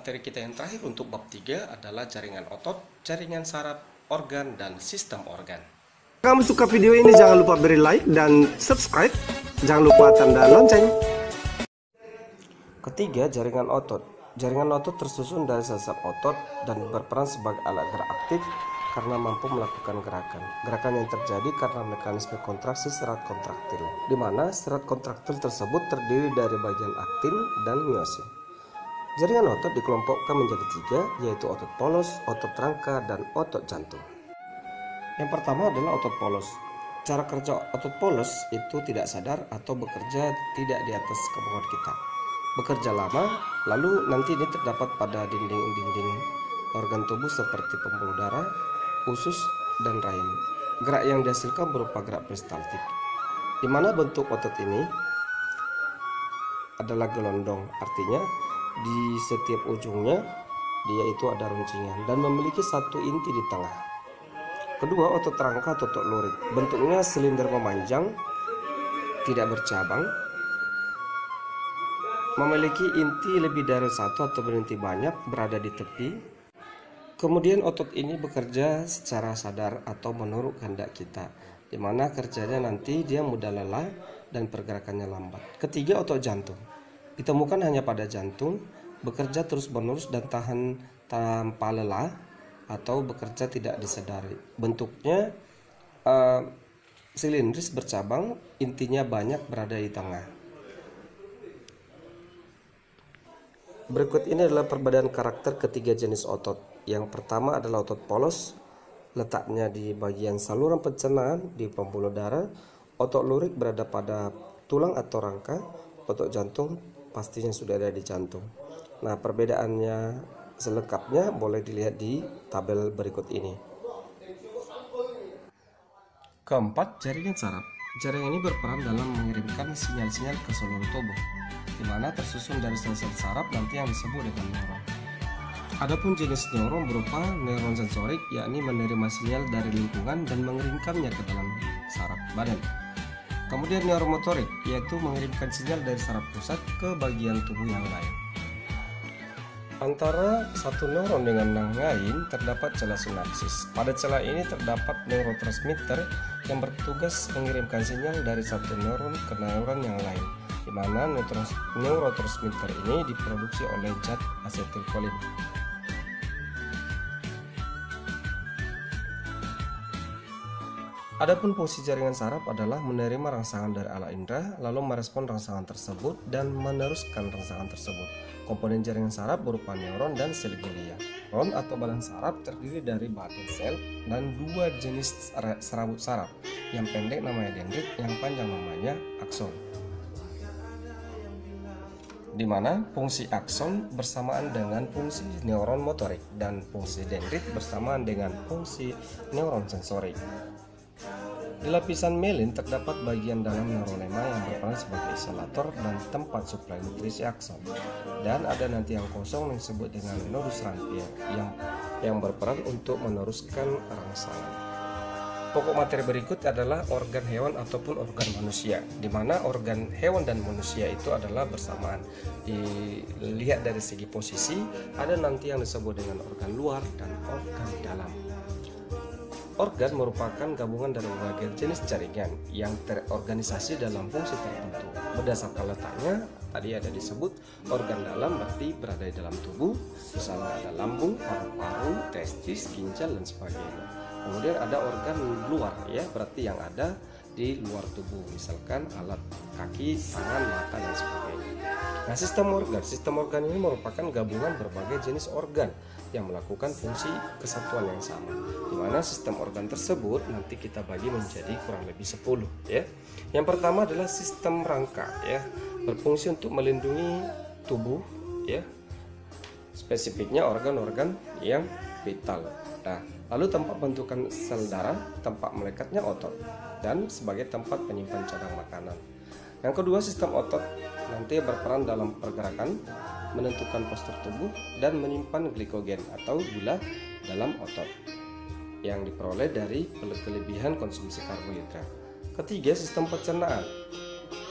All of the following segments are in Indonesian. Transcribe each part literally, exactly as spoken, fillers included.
materi kita yang terakhir untuk bab tiga adalah jaringan otot, jaringan saraf, organ, dan sistem organ. Jika kamu suka video ini, jangan lupa beri like dan subscribe. Jangan lupa tanda lonceng. Ketiga, jaringan otot. Jaringan otot tersusun dari sel-sel otot dan berperan sebagai alat gerak aktif karena mampu melakukan gerakan. Gerakan yang terjadi karena mekanisme kontraksi serat kontraktil, di mana serat kontraktil tersebut terdiri dari bagian aktin dan miosin. Jaringan otot dikelompokkan menjadi tiga, yaitu otot polos, otot rangka, dan otot jantung. Yang pertama adalah otot polos. Cara kerja otot polos itu tidak sadar atau bekerja tidak di atas kemauan kita. Bekerja lama, lalu nanti ini terdapat pada dinding-dinding organ tubuh seperti pembuluh darah, usus, dan rahim. Gerak yang dihasilkan berupa gerak peristaltik, di mana bentuk otot ini adalah gelondong, artinya di setiap ujungnya dia itu ada runcingan dan memiliki satu inti di tengah. Kedua, otot rangka atau otot lurik. Bentuknya silinder memanjang, tidak bercabang, memiliki inti lebih dari satu atau berinti banyak, berada di tepi. Kemudian otot ini bekerja secara sadar atau menurut kehendak kita, di mana kerjanya nanti dia mudah lelah dan pergerakannya lambat. Ketiga, otot jantung. Ditemukan hanya pada jantung, bekerja terus-menerus dan tahan tanpa lelah atau bekerja tidak disadari. Bentuknya uh, silindris bercabang, intinya banyak, berada di tengah. Berikut ini adalah perbedaan karakter ketiga jenis otot. Yang pertama adalah otot polos, letaknya di bagian saluran pencernaan di pembuluh darah. Otot lurik berada pada tulang atau rangka. Otot jantung pastinya sudah ada di jantung. Nah, perbedaannya selengkapnya boleh dilihat di tabel berikut ini. Keempat, jaringan saraf. Jaringan ini berperan dalam mengirimkan sinyal-sinyal ke seluruh tubuh, di mana tersusun dari sel-sel saraf nanti yang disebut dengan neuron. Adapun jenis neuron berupa neuron sensorik, yakni menerima sinyal dari lingkungan dan mengirimkannya ke dalam saraf badan. Kemudian neuromotorik, yaitu mengirimkan sinyal dari saraf pusat ke bagian tubuh yang lain. Antara satu neuron dengan yang lain terdapat celah sinapsis. Pada celah ini terdapat neurotransmitter yang bertugas mengirimkan sinyal dari satu neuron ke neuron yang lain, di mana neurotransmitter ini diproduksi oleh zat asetilkolin. Adapun fungsi jaringan saraf adalah menerima rangsangan dari alat indera, lalu merespon rangsangan tersebut dan meneruskan rangsangan tersebut. Komponen jaringan saraf berupa neuron dan sel glia. Neuron atau badan saraf terdiri dari bagian sel dan dua jenis serabut saraf, yang pendek namanya dendrit, yang panjang namanya akson. Di mana fungsi akson bersamaan dengan fungsi neuron motorik dan fungsi dendrit bersamaan dengan fungsi neuron sensorik. Di lapisan mielin terdapat bagian dalam neuronema yang berperan sebagai isolator dan tempat suplai nutrisi akson, dan ada nanti yang kosong yang disebut dengan nodus rampia yang yang berperan untuk meneruskan rangsangan. Pokok materi berikut adalah organ hewan ataupun organ manusia, di mana organ hewan dan manusia itu adalah bersamaan. Dilihat dari segi posisi, ada nanti yang disebut dengan organ luar dan organ dalam. Organ merupakan gabungan dari berbagai jenis jaringan yang terorganisasi dalam fungsi tertentu. Berdasarkan letaknya, tadi ada disebut organ dalam berarti berada di dalam tubuh, misalnya ada lambung, paru-paru, testis, ginjal, dan sebagainya. Kemudian ada organ luar, ya, berarti yang ada di luar tubuh, misalkan alat kaki, tangan, mata, dan sebagainya. Nah, sistem organ, sistem organ ini merupakan gabungan berbagai jenis organ yang melakukan fungsi kesatuan yang sama, di mana sistem organ tersebut nanti kita bagi menjadi kurang lebih sepuluh, ya. Yang pertama adalah sistem rangka, ya, berfungsi untuk melindungi tubuh, ya, spesifiknya organ-organ yang vital. Nah, lalu tempat bentukan sel darah, tempat melekatnya otot, dan sebagai tempat penyimpan cadangan makanan. Yang kedua, sistem otot nanti berperan dalam pergerakan, menentukan postur tubuh, dan menyimpan glikogen atau gula dalam otot yang diperoleh dari kelebihan konsumsi karbohidrat. Ketiga, sistem pencernaan.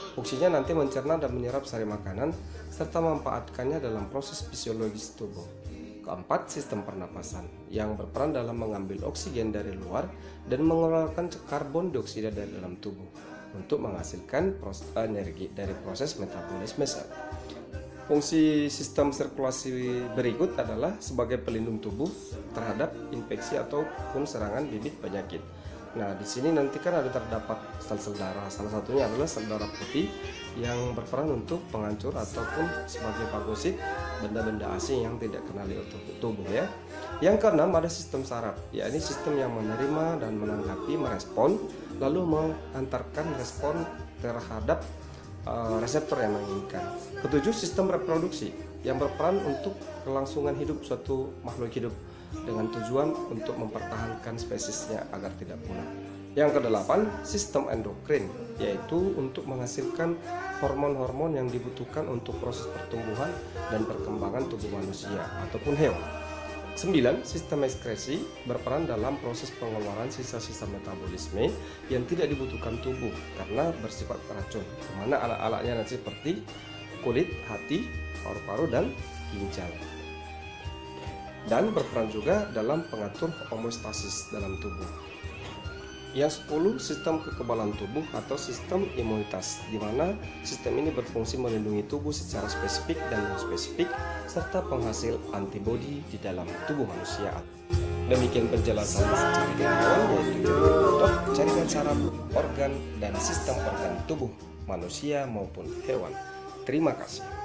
Fungsinya nanti mencerna dan menyerap sari makanan serta memanfaatkannya dalam proses fisiologis tubuh. Keempat, sistem pernapasan yang berperan dalam mengambil oksigen dari luar dan mengeluarkan karbon dioksida dari dalam tubuh untuk menghasilkan energi dari proses metabolisme sel. Fungsi sistem sirkulasi berikut adalah sebagai pelindung tubuh terhadap infeksi ataupun serangan bibit penyakit. Nah, di sini nanti kan ada terdapat sel-sel darah. Salah satunya adalah sel darah putih yang berperan untuk penghancur ataupun sebagai fagosit benda-benda asing yang tidak kenali tubuh ya. Yang keenam ada sistem saraf, yakni sistem yang menerima dan menanggapi, merespon, lalu mengantarkan respon terhadap uh, reseptor yang menginginkan. Ketujuh, sistem reproduksi yang berperan untuk kelangsungan hidup suatu makhluk hidup dengan tujuan untuk mempertahankan spesiesnya agar tidak punah. Yang kedelapan, sistem endokrin, yaitu untuk menghasilkan hormon-hormon yang dibutuhkan untuk proses pertumbuhan dan perkembangan tubuh manusia ataupun hewan. Sembilan, sistem ekskresi berperan dalam proses pengeluaran sisa-sisa metabolisme yang tidak dibutuhkan tubuh karena bersifat beracun, di mana alat-alatnya nanti seperti kulit, hati, paru-paru, dan ginjal. Dan berperan juga dalam pengatur homeostasis dalam tubuh. Yang sepuluh, sistem kekebalan tubuh atau sistem imunitas, di mana sistem ini berfungsi melindungi tubuh secara spesifik dan non-spesifik serta penghasil antibodi di dalam tubuh manusia. Demikian penjelasan secara general, yaitu contoh jaringan saraf, organ, dan sistem organ tubuh manusia maupun hewan. Terima kasih.